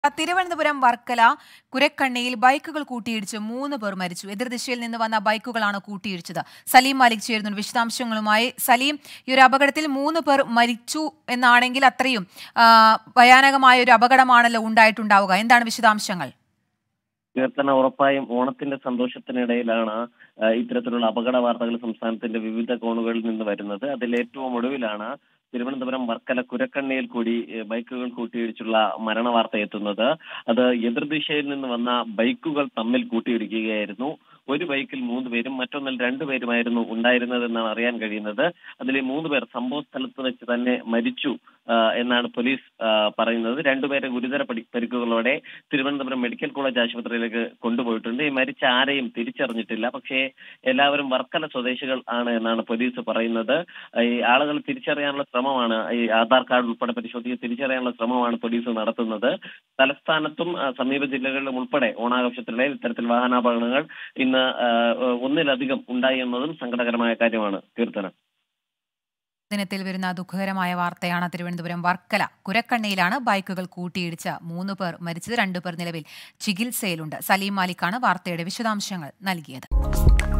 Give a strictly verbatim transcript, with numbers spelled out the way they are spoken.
തിരുവനന്തപുരം വർക്കല കുരക്കണ്ണിയിൽ ബൈക്കുകൾ കൂട്ടിയിടിച്ച് മൂന്ന് പേർ മരിച്ചു. എതിർദിശയിൽ നിന്ന് വന്ന ബൈക്കുകളാണ് കൂട്ടിയിടിച്ചത്. സലീം മാലിക് ചേരുന്നു വിശദാംശങ്ങളുമായി. സലീം, ഈ ഒരു അപകടത്തിൽ മൂന്ന് പേർ മരിച്ചു എന്നാണെങ്കിൽ അത്രയും ഭയാനകമായ ഒരു അപകടമാണല്ലോ ഉണ്ടായിട്ടുണ്ടാവുക. എന്താണ് വിശദാംശങ്ങൾ? കീർത്തന, ഉറപ്പായും ഓണത്തിന്റെ സന്തോഷത്തിനിടയിലാണ് ഇത്തരത്തിലുള്ള അപകട വാർത്തകൾ സംസ്ഥാനത്തിന്റെ വിവിധ കോണുകളിൽ നിന്ന് വരുന്നത്. അതിൽ ഏറ്റവും ഒടുവിലാണ് തിരുവനന്തപുരം വർക്കല കുരക്കണ്ണിയിൽ കൂടി ബൈക്കുകൾ കൂട്ടിയിടിച്ചുള്ള മരണ വാർത്ത എത്തുന്നത്. അത് എതിർദിശയിൽ നിന്ന് വന്ന ബൈക്കുകൾ തമ്മിൽ കൂട്ടിയിടിക്കുകയായിരുന്നു. ഒരു ബൈക്കിൽ മൂന്ന് പേരും മറ്റൊന്നിൽ രണ്ടുപേരുമായിരുന്നു ഉണ്ടായിരുന്നതെന്നാണ് അറിയാൻ കഴിയുന്നത്. അതിൽ മൂന്ന് പേർ സംഭവ സ്ഥലത്ത് വെച്ച് തന്നെ മരിച്ചു എന്നാണ് പോലീസ് പറയുന്നത്. രണ്ടുപേരെ ഗുരുതര പരിക്കുകളോടെ തിരുവനന്തപുരം മെഡിക്കൽ കോളേജ് ആശുപത്രിയിലേക്ക് കൊണ്ടുപോയിട്ടുണ്ട്. ഈ മരിച്ച ആരെയും തിരിച്ചറിഞ്ഞിട്ടില്ല. പക്ഷേ എല്ലാവരും വർക്കല സ്വദേശികൾ ആണ് എന്നാണ് പോലീസ് പറയുന്നത്. ഈ ആളുകൾ തിരിച്ചറിയാനുള്ള ശ്രമമാണ്, ഈ ആധാർ കാർഡ് ഉൾപ്പെടെ പരിശോധിച്ച് തിരിച്ചറിയാനുള്ള ശ്രമമാണ് പോലീസ് നടത്തുന്നത്. തലസ്ഥാനത്തും സമീപ ജില്ലകളിലും ഉൾപ്പെടെ ഓണാഘോഷത്തിനിടെ ഇത്തരത്തിൽ വാഹനാപകടങ്ങൾ ഇന്ന് ഒന്നിലധികം ഉണ്ടായി എന്നതും സങ്കടകരമായ കാര്യമാണ്. കീർത്തന, ദിനത്തിൽ വരുന്ന ദുഃഖകരമായ വാർത്തയാണ്. തിരുവനന്തപുരം വർക്കല കുരക്കണ്ണിയിലാണ് ബൈക്കുകൾ കൂട്ടിയിടിച്ച മൂന്ന് പേർ മരിച്ചത്. രണ്ടുപേർ നിലവിൽ ചികിത്സയിലുണ്ട്. സലീം മാലിക്കാണ് വാർത്തയുടെ വിശദാംശങ്ങൾ നൽകിയത്.